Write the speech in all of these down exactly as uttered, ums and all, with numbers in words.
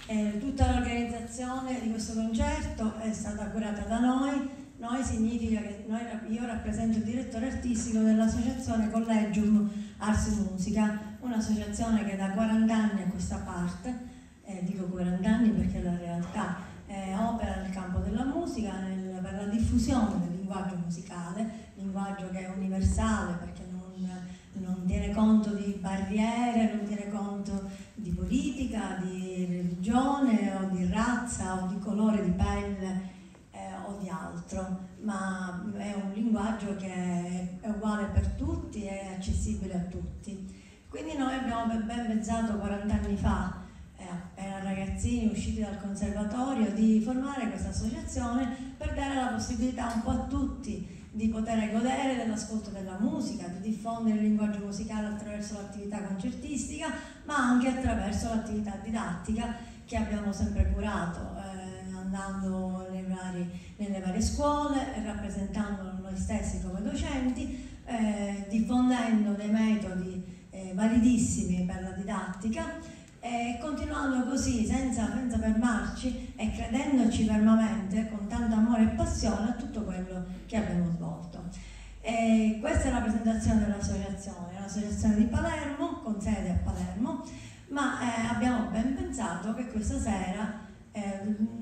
Eh, tutta l'organizzazione di questo concerto è stata curata da noi. Noi significa che noi, io rappresento il direttore artistico dell'associazione Collegium Ars Musica, un'associazione che da quaranta anni a questa parte, eh, dico quaranta anni perché la realtà eh, opera nel campo della musica, nel, per la diffusione del linguaggio musicale, linguaggio che è universale perché non, non tiene conto di barriere, non tiene conto di politica, di religione o di razza o di colore di pelle o di altro, ma è un linguaggio che è uguale per tutti e è accessibile a tutti. Quindi noi abbiamo ben pensato quaranta anni fa, eh, appena ragazzini usciti dal conservatorio, di formare questa associazione per dare la possibilità un po' a tutti di poter godere dell'ascolto della musica, di diffondere il linguaggio musicale attraverso l'attività concertistica, ma anche attraverso l'attività didattica che abbiamo sempre curato, eh, andando nei vari, nelle varie scuole, rappresentando noi stessi come docenti, eh, diffondendo dei metodi eh, validissimi per la didattica e continuando così senza, senza fermarci e credendoci fermamente con tanto amore e passione a tutto quello che abbiamo svolto. E questa è la presentazione dell'associazione, è un'associazione di Palermo, con sede a Palermo, ma eh, abbiamo ben pensato che questa sera Eh,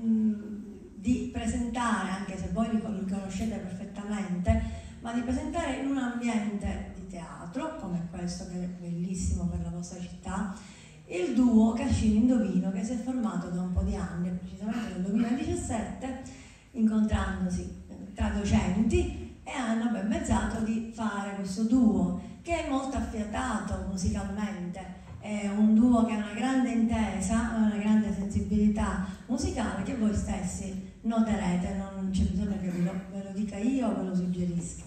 di presentare, anche se voi li conoscete perfettamente, ma di presentare in un ambiente di teatro come questo, che è bellissimo per la vostra città, il duo Cascina Indovino, che si è formato da un po' di anni, precisamente nel duemiladiciassette, incontrandosi tra docenti, e hanno ben pensato di fare questo duo che è molto affiatato musicalmente. È un duo che ha una grande intesa, una grande sensibilità musicale che voi stessi noterete, non c'è bisogno che ve lo, ve lo dica io o ve lo suggerisca.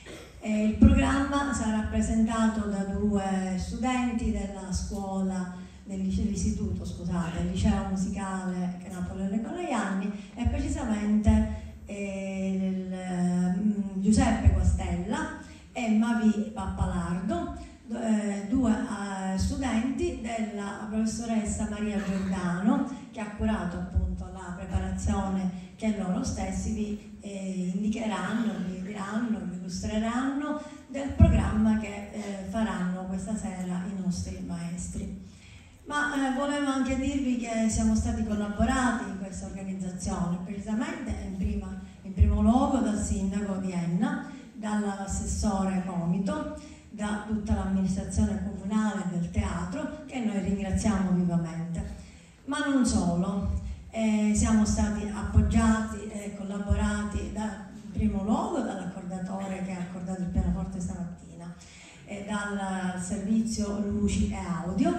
E il programma sarà rappresentato da due studenti della scuola, dell'istituto, scusate, il liceo musicale Napoleone Colajanni, e precisamente eh, il, eh, Giuseppe Guastella e Mavi Pappalardo, Eh, due eh, studenti della professoressa Maria Giordano, che ha curato appunto la preparazione che loro stessi vi eh, indicheranno, vi diranno, vi illustreranno del programma che eh, faranno questa sera i nostri maestri. Ma eh, volevo anche dirvi che siamo stati collaborati in questa organizzazione, precisamente in, prima, in primo luogo dal sindaco di Enna, dall'assessore Comito, da tutta l'amministrazione comunale del teatro, che noi ringraziamo vivamente. Ma non solo, eh, siamo stati appoggiati e collaborati da, in primo luogo dall'accordatore che ha accordato il pianoforte stamattina, e dal servizio luci e audio,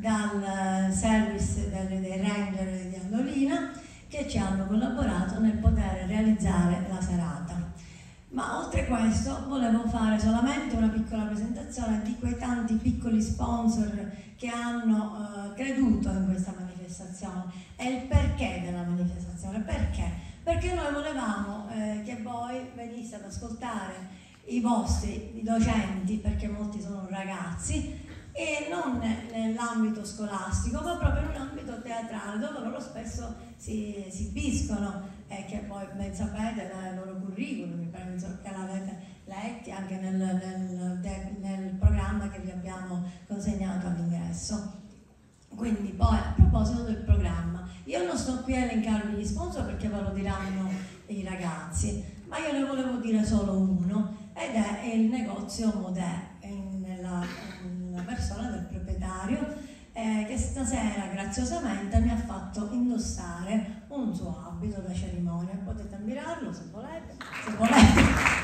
dal service dei, dei ranger di Andolina, che ci hanno collaborato nel poter realizzare la serata. Ma oltre questo volevo fare solamente una piccola presentazione di quei tanti piccoli sponsor che hanno eh, creduto in questa manifestazione e il perché della manifestazione. Perché? Perché noi volevamo eh, che voi venisse ad ascoltare i vostri i docenti, perché molti sono ragazzi, e non nell'ambito scolastico, ma proprio in un ambito teatrale, dove loro spesso si esibiscono e che poi ben sapete dai loro curriculum, mi penso che l'avete letti anche nel, nel, nel programma che vi abbiamo consegnato all'ingresso. Quindi poi, a proposito del programma, io non sto qui a elencarvi gli sponsor perché ve lo diranno i ragazzi, ma io ne volevo dire solo uno, ed è il negozio Modè, nella, nella persona del proprietario, eh, che stasera graziosamente mi ha fatto indossare un suo abito da cerimonia. Potete ammirarlo se volete, se volete.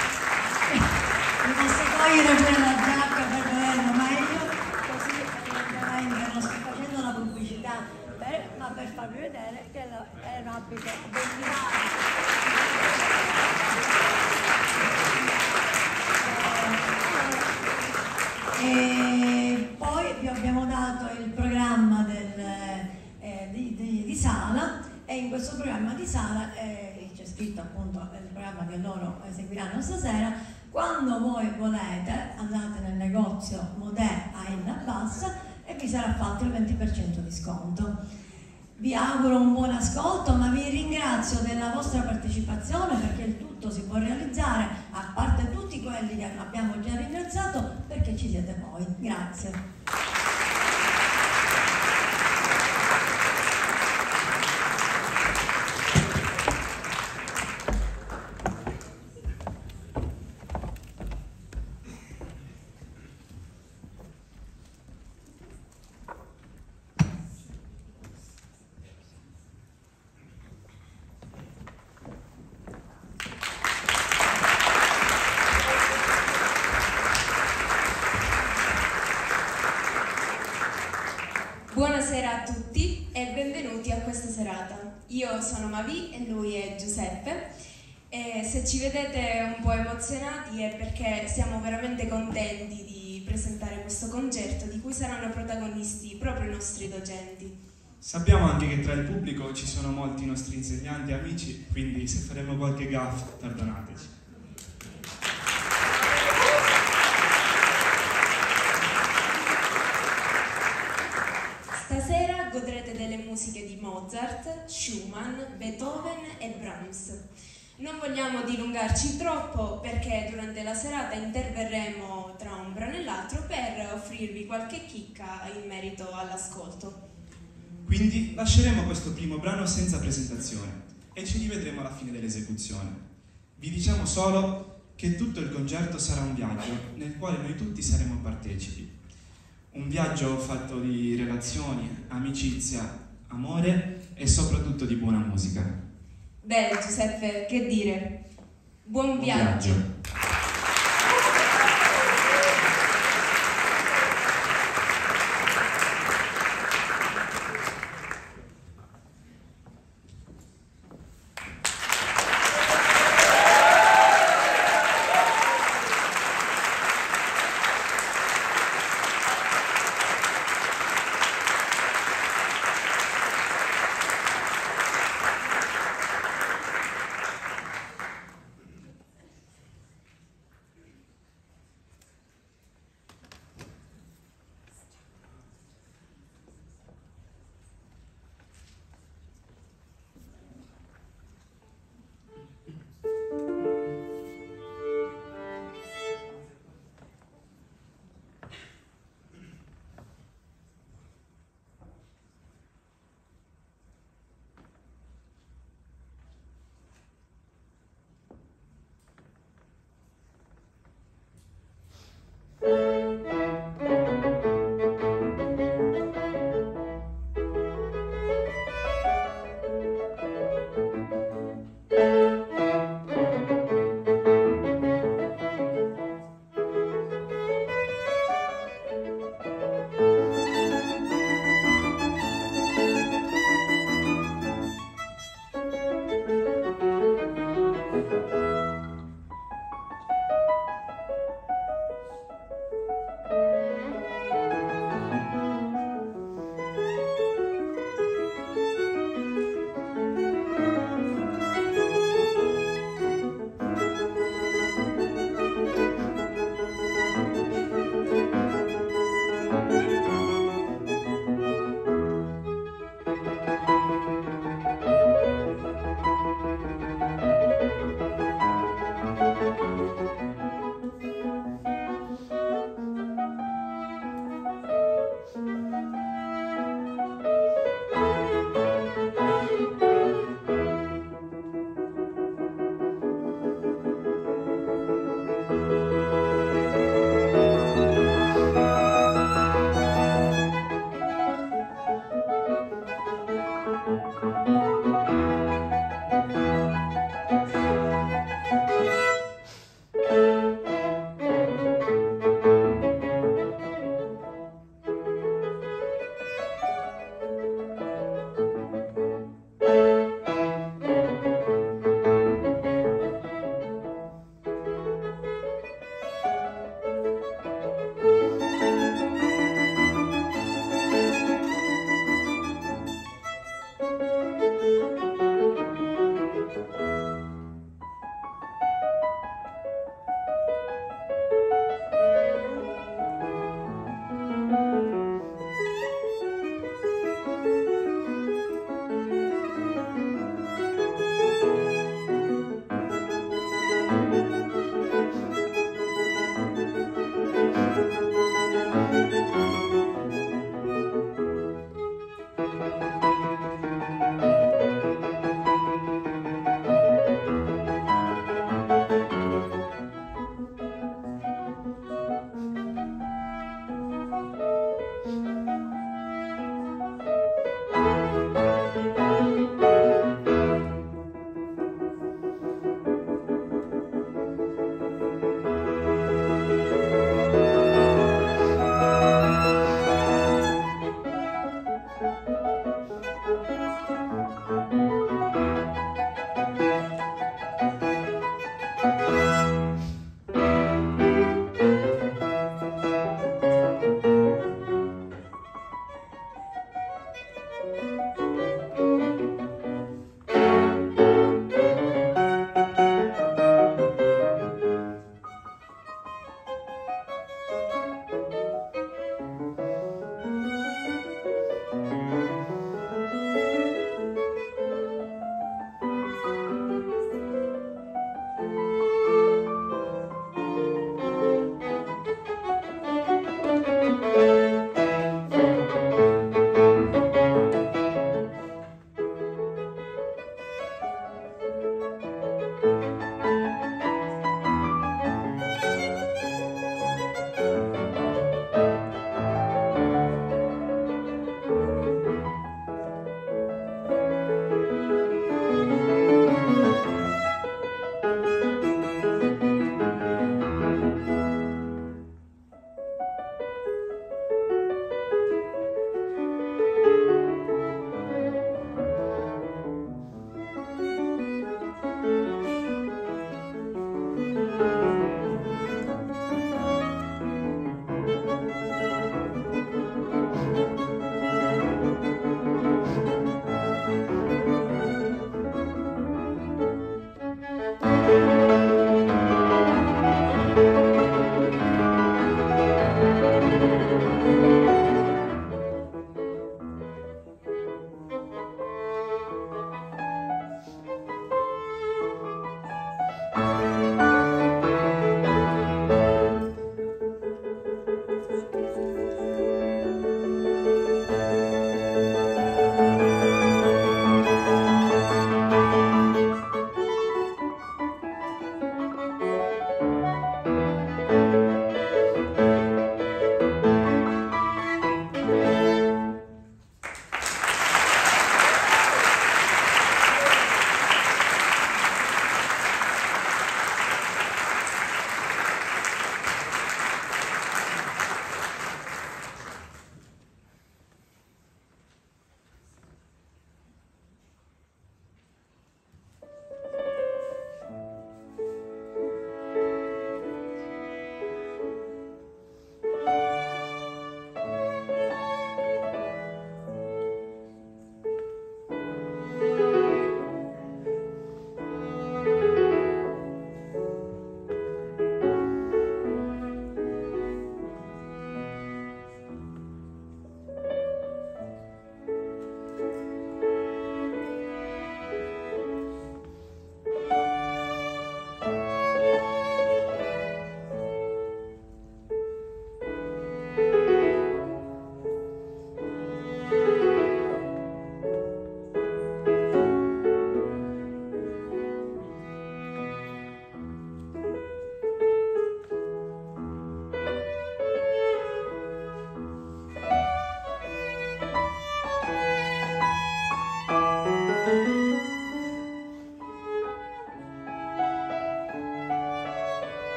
Mi basta togliere pure la giacca per vederlo meglio, così evidentemente non sto facendo la pubblicità, per, ma per farvi vedere che è un abito bellissimo. E poi vi abbiamo dato il programma del, eh, di, di, di sala, e in questo programma di sala eh, c'è scritto appunto il programma che loro eseguiranno stasera. Quando voi volete andate nel negozio Modè a Enna Bassa e vi sarà fatto il venti per cento di sconto. vi auguro un buon ascolto, ma vi ringrazio della vostra partecipazione, perché il tutto si può realizzare, a parte tutti quelli che abbiamo già ringraziato, perché ci siete voi. Grazie. Buonasera a tutti e benvenuti a questa serata. Io sono Mavi e lui è Giuseppe e se ci vedete un po' emozionati è perché siamo veramente contenti di presentare questo concerto di cui saranno protagonisti proprio i nostri docenti. Sappiamo anche che tra il pubblico ci sono molti nostri insegnanti e amici, quindi se faremo qualche gaff, perdonateci. Stasera godrete delle musiche di Mozart, Schumann, Beethoven e Brahms. Non vogliamo dilungarci troppo perché durante la serata interverremo tra un brano e l'altro per offrirvi qualche chicca in merito all'ascolto. Quindi lasceremo questo primo brano senza presentazione e ci rivedremo alla fine dell'esecuzione. Vi diciamo solo che tutto il concerto sarà un viaggio nel quale noi tutti saremo partecipi. Un viaggio fatto di relazioni, amicizia, amore e soprattutto di buona musica. Beh, Giuseppe, che dire? Buon, Buon viaggio! viaggio.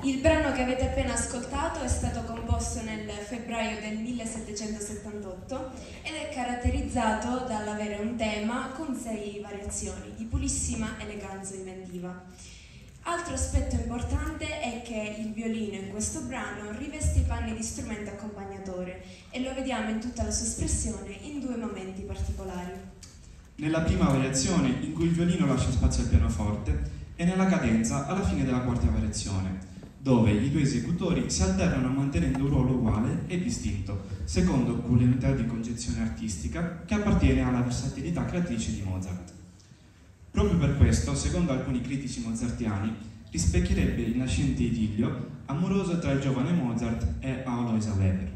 Il brano che avete appena ascoltato è stato composto nel febbraio del millesettecentosettantotto ed è caratterizzato dall'avere un tema con sei variazioni di purissima eleganza inventiva. Altro aspetto importante è che il violino in questo brano riveste i panni di strumento accompagnatore e lo vediamo in tutta la sua espressione in due momenti particolari. Nella prima variazione, in cui il violino lascia spazio al pianoforte, e nella cadenza alla fine della quarta variazione, dove i due esecutori si alternano mantenendo un ruolo uguale e distinto, secondo quell'unità di concezione artistica che appartiene alla versatilità creatrice di Mozart. Proprio per questo, secondo alcuni critici mozartiani, rispecchierebbe il nascente idillio amoroso tra il giovane Mozart e Aloysia Weber.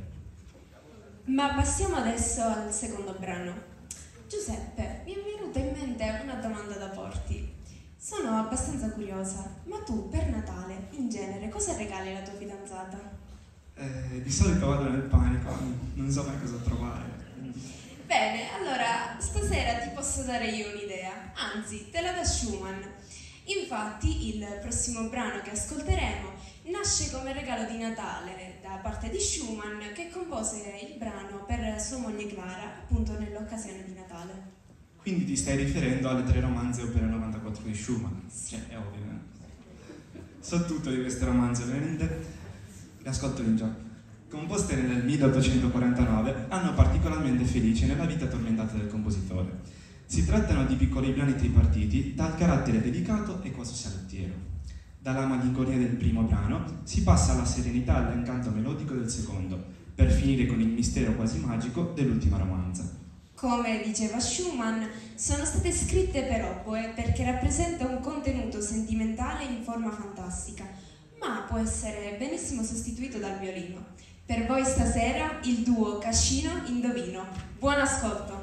Ma passiamo adesso al secondo brano. Giuseppe, mi è venuta in mente una domanda da porti. Sono abbastanza curiosa, ma tu per Natale, in genere, cosa regali alla tua fidanzata? Eh, di solito vado nel panico, non so mai cosa trovare. Bene, allora stasera ti posso dare io un'idea, anzi te la dà Schumann. Infatti il prossimo brano che ascolteremo nasce come regalo di Natale da parte di Schumann, che compose il brano per sua moglie Clara, appunto nell'occasione di Natale. Quindi ti stai riferendo alle tre romanze opera novantaquattro di Schumann? Cioè, è ovvio, eh? So tutto di queste romanze, ovviamente le ascolto in gioco. Composte nel milleottocentoquarantanove, anno particolarmente felice nella vita tormentata del compositore. Si trattano di piccoli brani tripartiti dal carattere delicato e quasi salottiero. Dalla malinconia del primo brano si passa alla serenità e all'incanto melodico del secondo, per finire con il mistero quasi magico dell'ultima romanza. Come diceva Schumann, sono state scritte per oboe perché rappresenta un contenuto sentimentale in forma fantastica, ma può essere benissimo sostituito dal violino. Per voi stasera il duo Cascino-Indovino. Buon ascolto!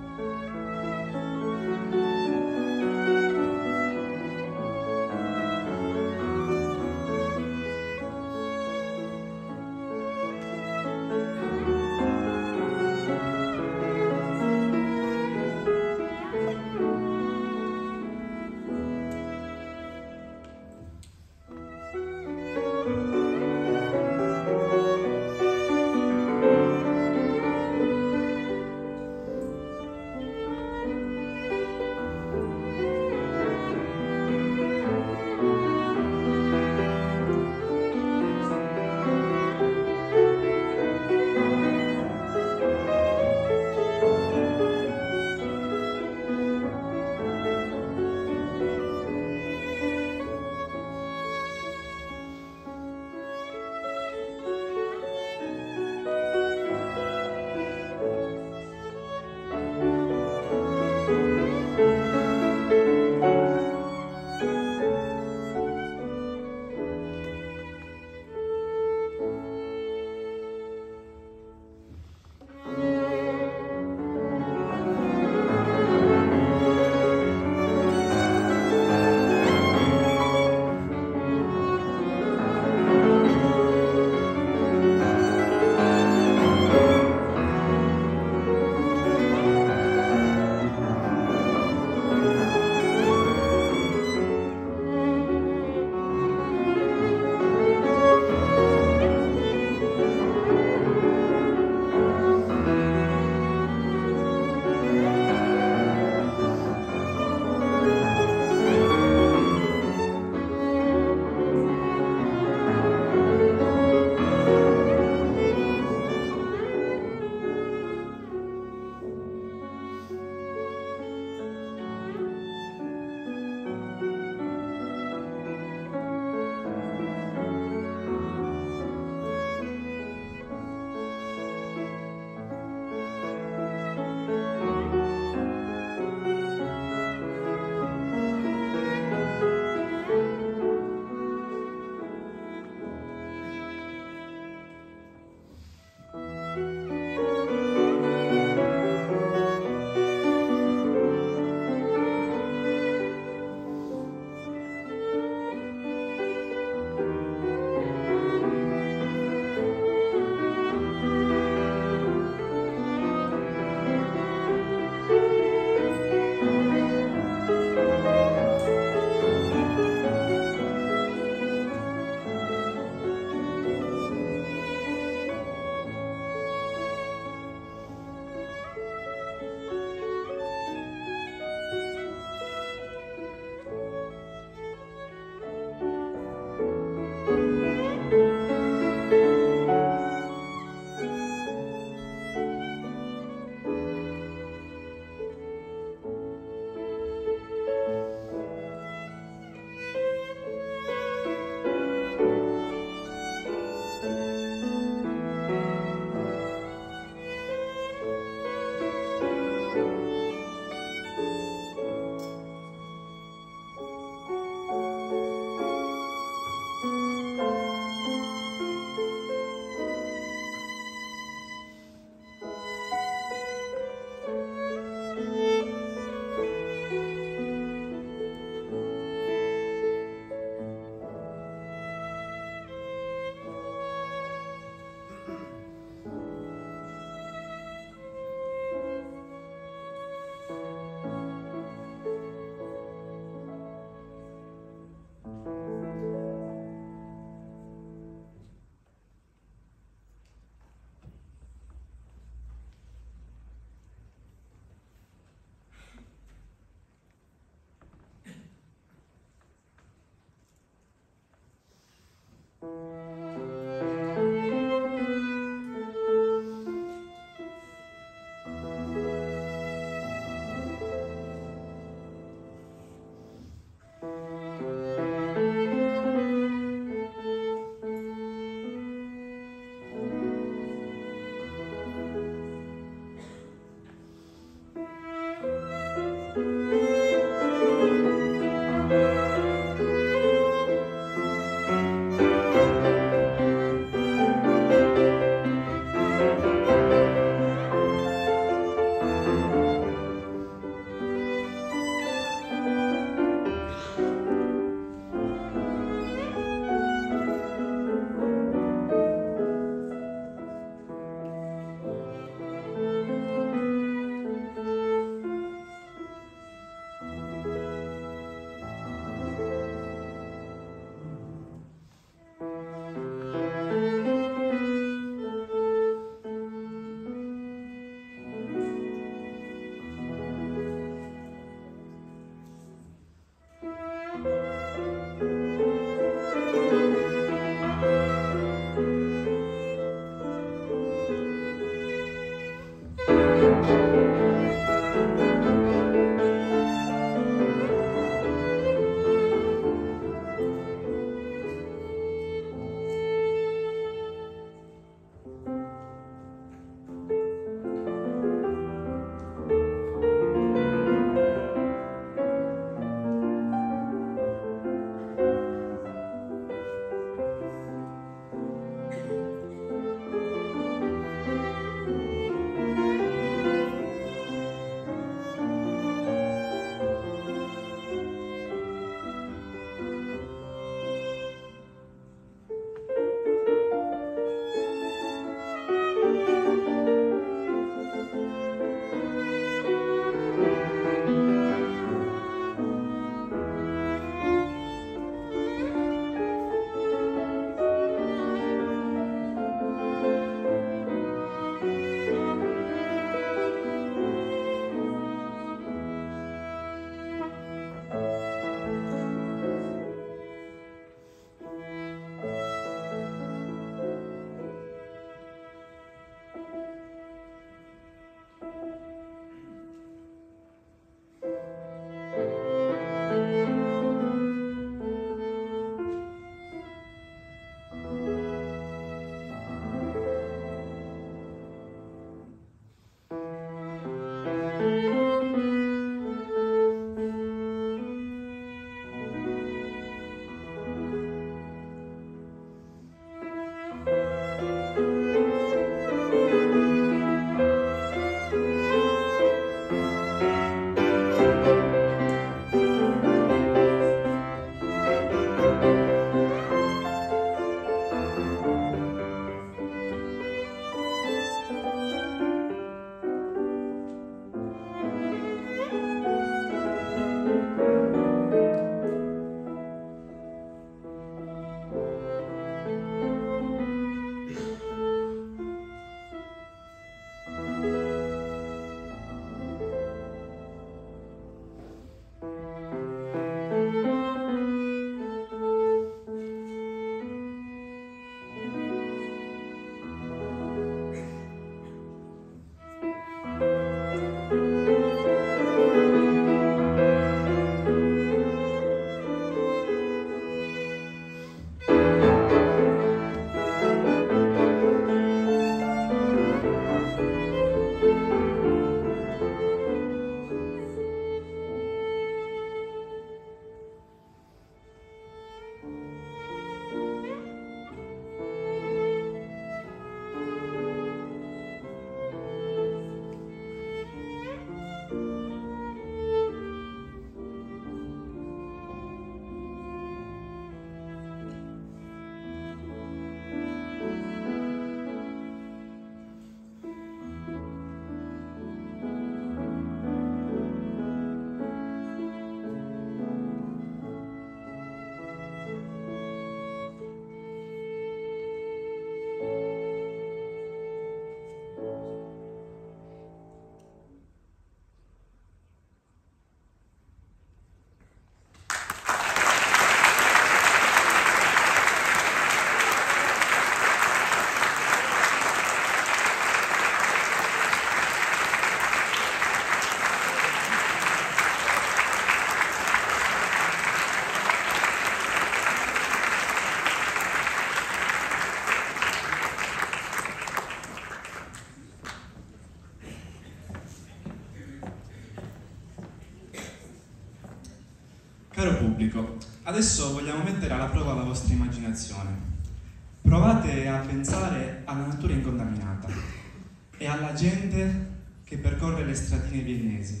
Caro pubblico, adesso vogliamo mettere alla prova la vostra immaginazione. Provate a pensare alla natura incontaminata e alla gente che percorre le stradine viennesi.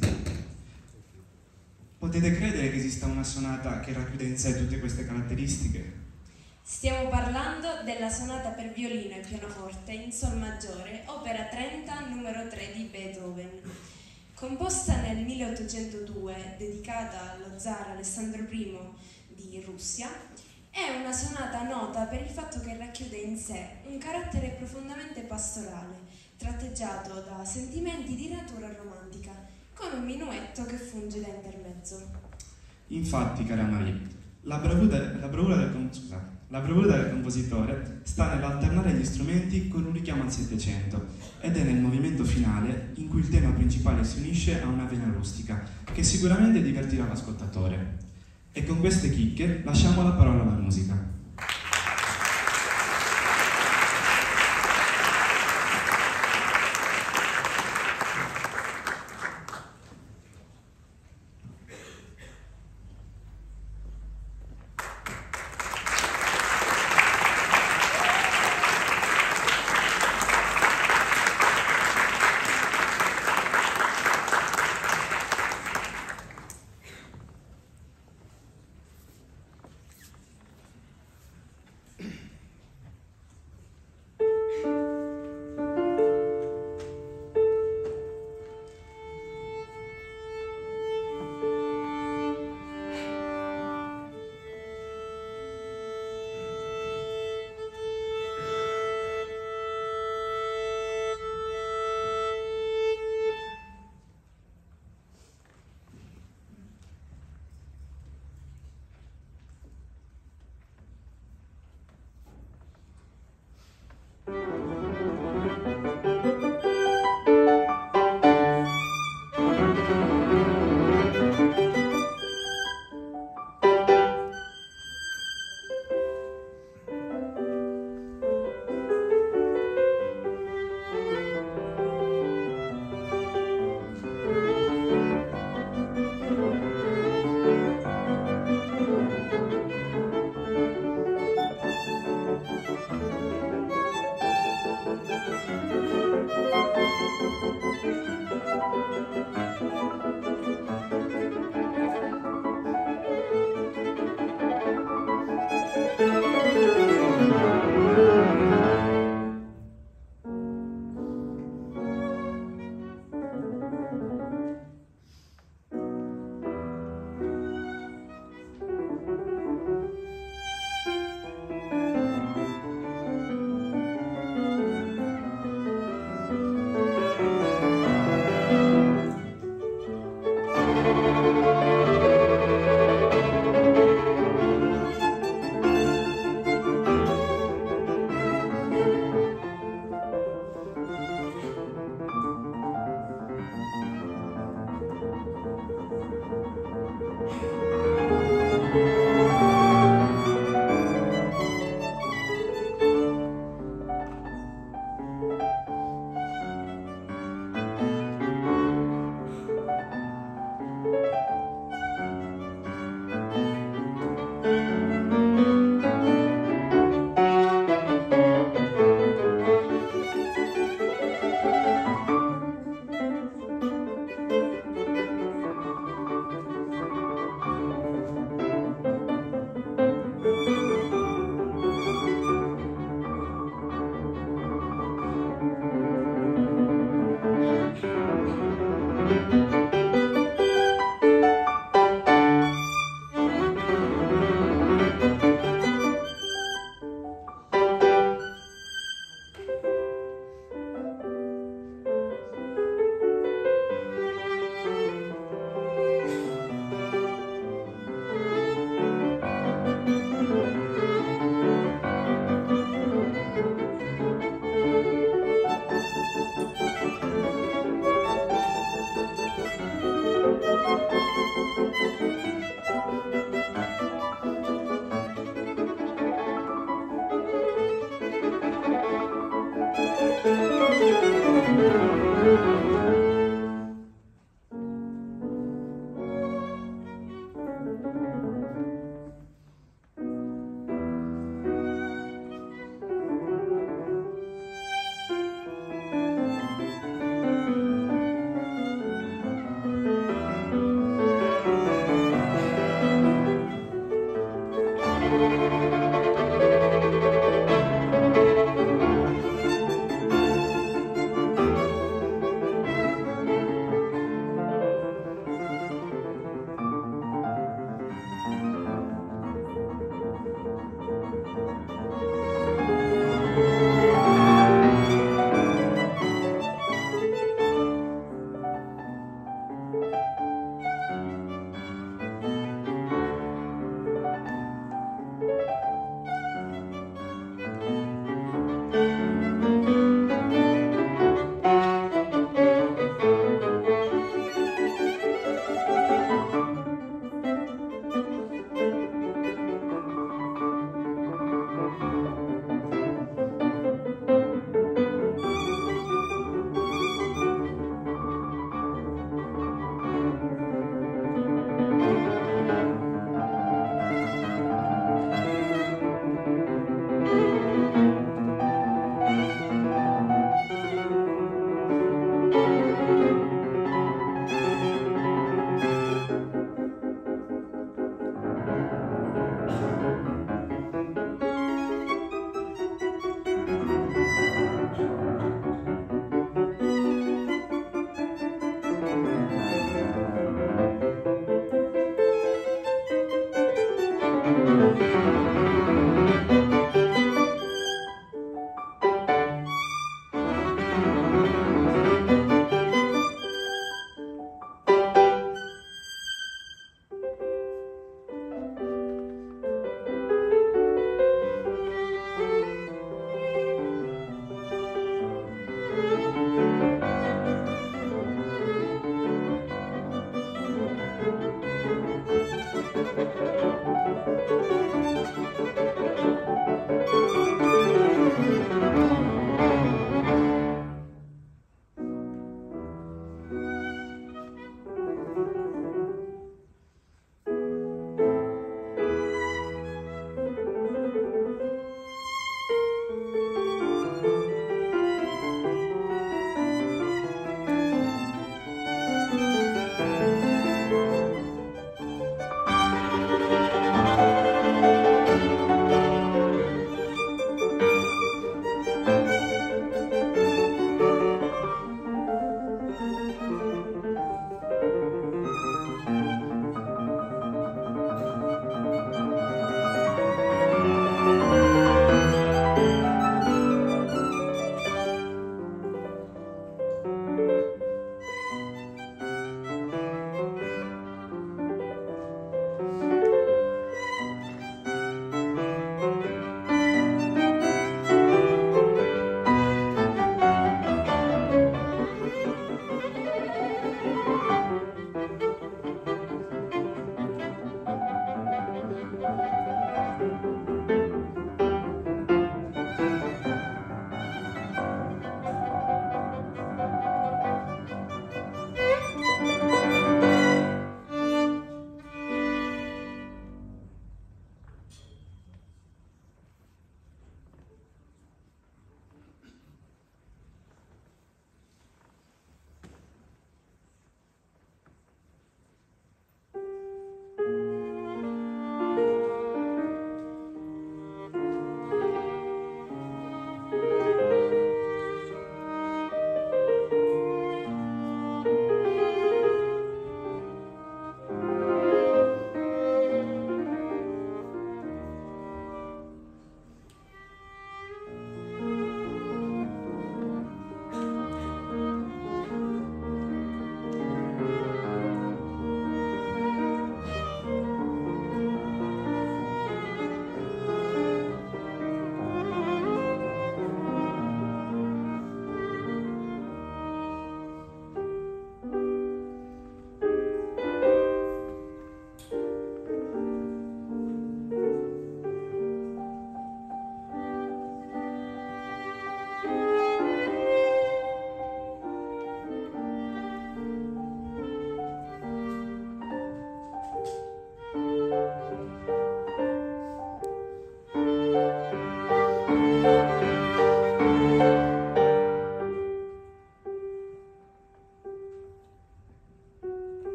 Potete credere che esista una sonata che racchiude in sé tutte queste caratteristiche? Stiamo parlando della sonata per violino e pianoforte in sol maggiore, opera trenta, numero tre di Beethoven. Composta nel milleottocentodue, dedicata allo zar Alessandro primo di Russia, è una sonata nota per il fatto che racchiude in sé un carattere profondamente pastorale, tratteggiato da sentimenti di natura romantica, con un minuetto che funge da intermezzo. Infatti, cara Marie, la bravura, la bravura del, scusate, la bravura del compositore sta nell'alternare gli strumenti con un richiamo al Settecento ed è nel movimento finale in cui il tema principale si unisce a una vena rustica che sicuramente divertirà l'ascoltatore. E con queste chicche lasciamo la parola alla musica.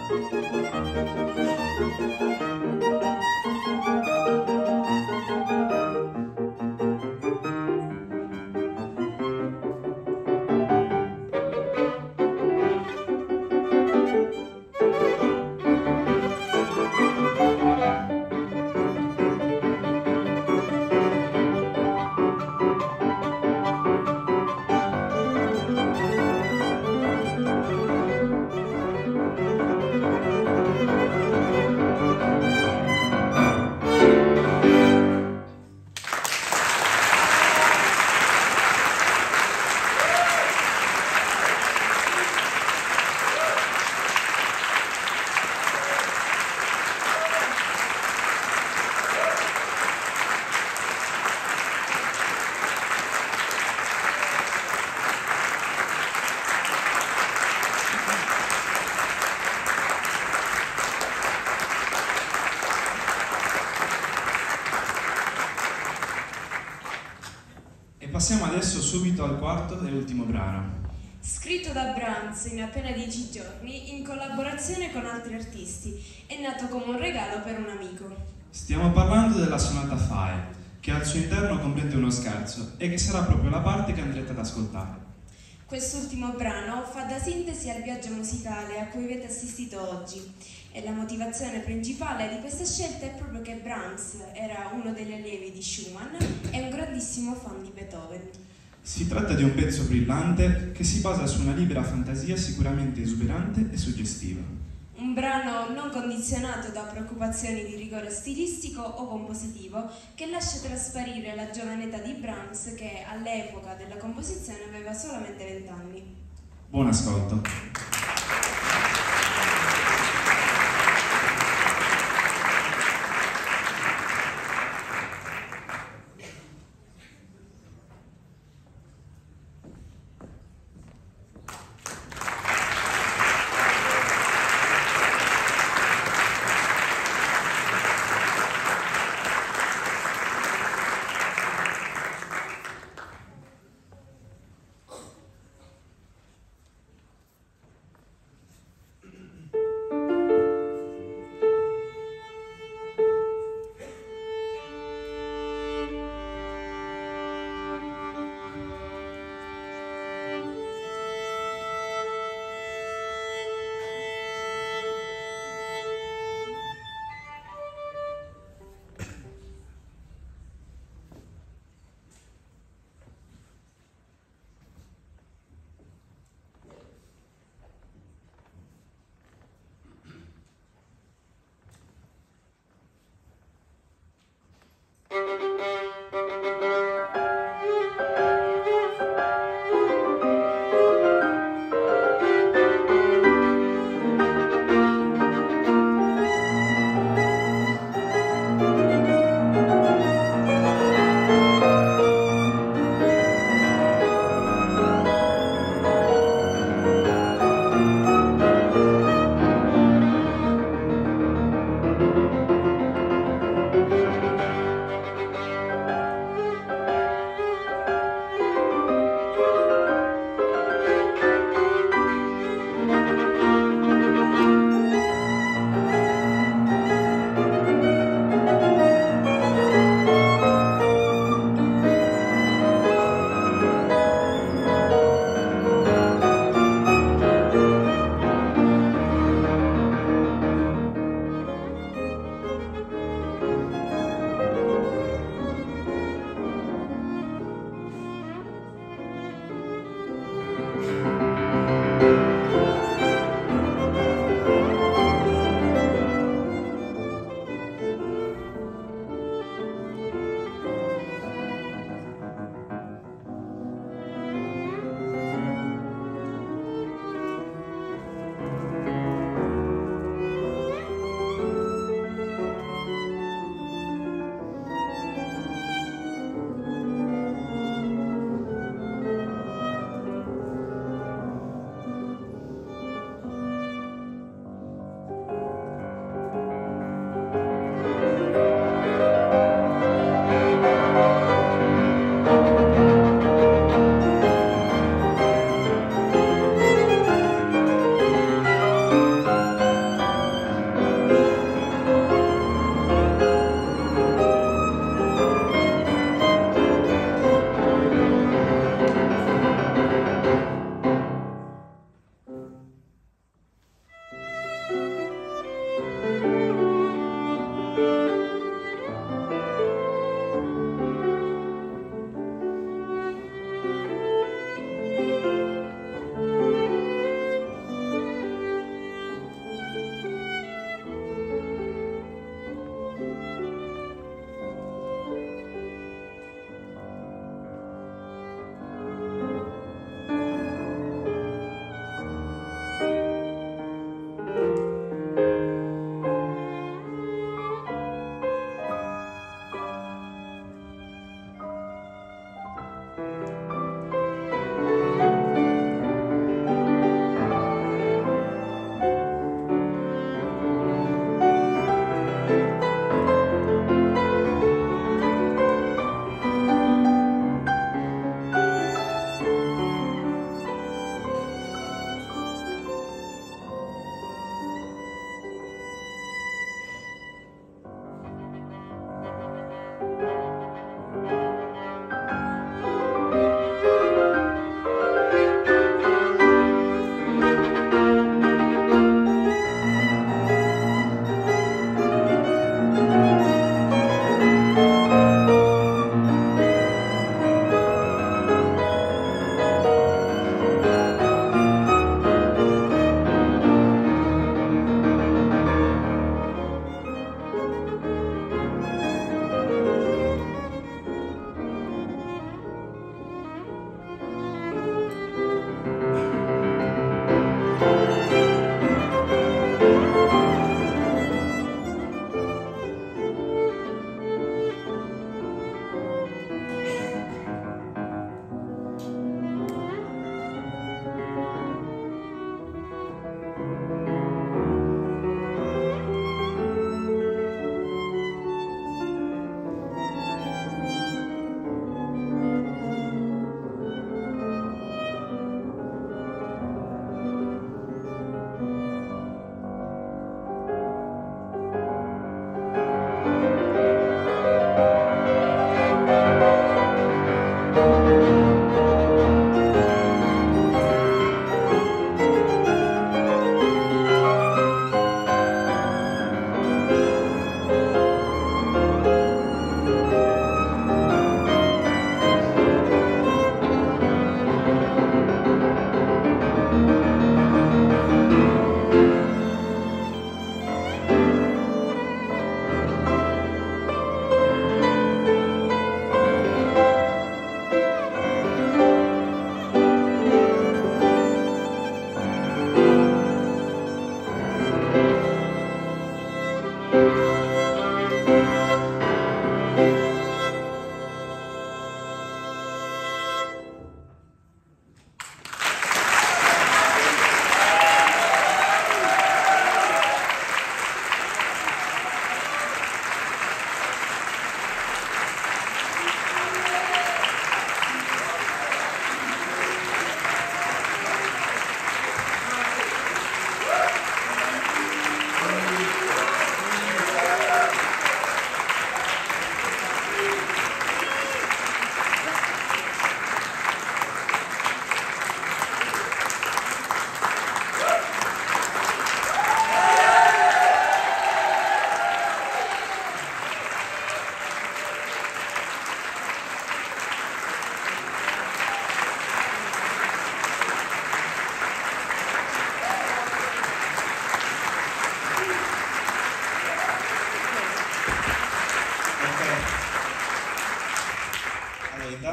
Passiamo adesso subito al quarto e ultimo brano. Scritto da Brahms in appena dieci giorni in collaborazione con altri artisti, è nato come un regalo per un amico. Stiamo parlando della sonata Fae, che al suo interno comprende uno scherzo e che sarà proprio la parte che andrete ad ascoltare. Quest'ultimo brano fa da sintesi al viaggio musicale a cui avete assistito oggi e la motivazione principale di questa scelta è proprio che Brahms era uno degli allievi di Schumann e un grandissimo fan di Beethoven. Si tratta di un pezzo brillante che si basa su una libera fantasia sicuramente esuberante e suggestiva. Un brano non condizionato da preoccupazioni di rigore stilistico o compositivo che lascia trasparire la giovane età di Brahms che all'epoca della composizione aveva solamente venti anni. Buon ascolto.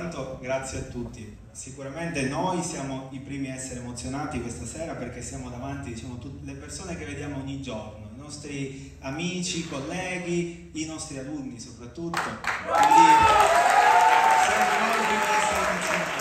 intanto grazie a tutti. Sicuramente noi siamo i primi a essere emozionati questa sera perché siamo davanti, diciamo, tutte le persone che vediamo ogni giorno, i nostri amici, colleghi, i nostri alunni soprattutto. Quindi siamo noi i primi a essere emozionati.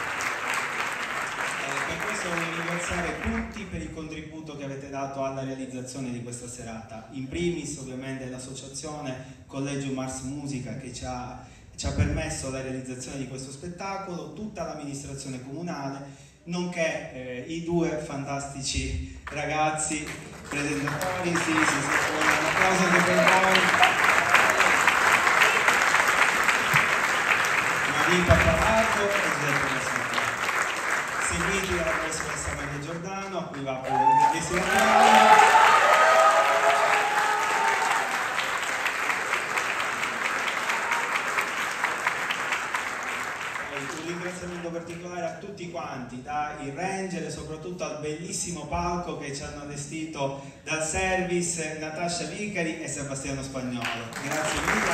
Eh, per questo voglio ringraziare tutti per il contributo che avete dato alla realizzazione di questa serata. In primis ovviamente l'associazione Collegium Ars Musica che ci ha ci ha permesso la realizzazione di questo spettacolo, tutta l'amministrazione comunale, nonché eh, i due fantastici ragazzi presentatori. Sì, sì, sì, un applauso anche per voi. Maria Pappalardo e Giuseppe Massimo, seguiti dalla professoressa Maria Giordano, a cui va pure un grandissimo applauso. Un ringraziamento particolare a tutti quanti, dai ranger e soprattutto al bellissimo palco che ci hanno allestito dal service Natascia Vicari e Sebastiano Spagnolo. Grazie mille.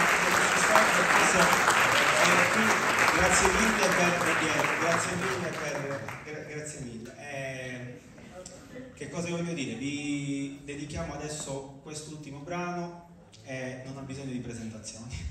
Grazie mille per grazie mille per grazie mille. Eh, che cosa voglio dire? Vi dedichiamo adesso quest'ultimo brano e non ha bisogno di presentazioni.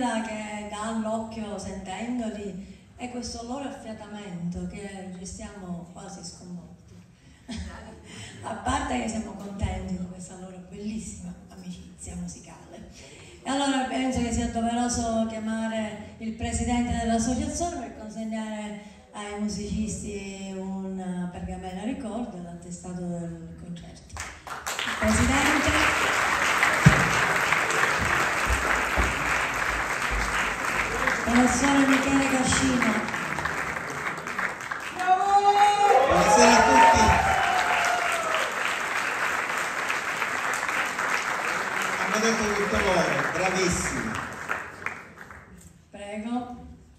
sia che dall'occhio sentendoli è questo loro affiatamento che restiamo quasi sconvolti. A parte che siamo contenti di questa loro bellissima amicizia musicale. E allora penso che sia doveroso chiamare il presidente dell'associazione per consegnare ai musicisti un pergamena ricordo e l'attestato del concerto. Presidente. Professore Michele Cascino. Buonasera a tutti. Hanno detto tutto loro, bravissimi. Prego.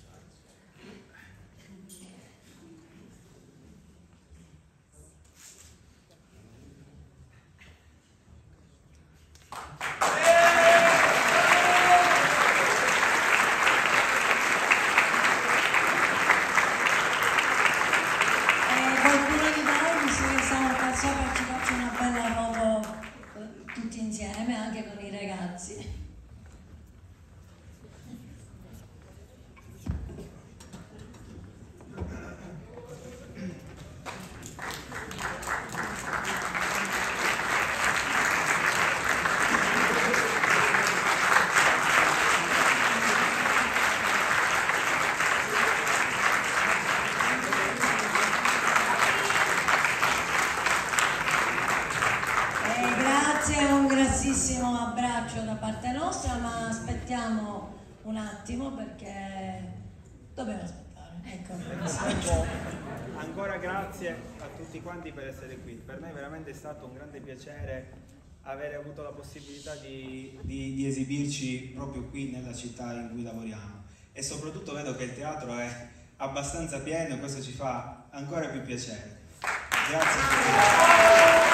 Un attimo perché dobbiamo aspettare. Ecco. Ancora grazie a tutti quanti per essere qui. Per me veramente è stato un grande piacere avere avuto la possibilità di, di, di esibirci proprio qui nella città in cui lavoriamo e soprattutto vedo che il teatro è abbastanza pieno e questo ci fa ancora più piacere. Grazie a tutti.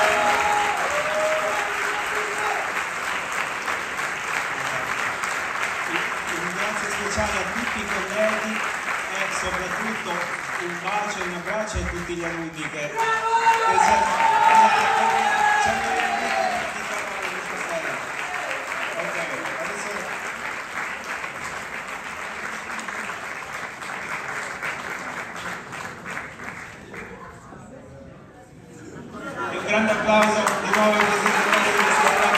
Speciale a tutti i colleghi e soprattutto un bacio e un abbraccio a tutti gli amici che, che ci hanno questa sera. Ok, adesso e un grande applauso di nuovo ai presentatori di questa serata.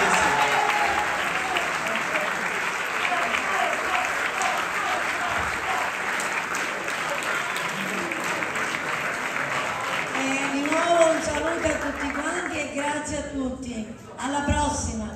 Grazie a tutti, alla prossima!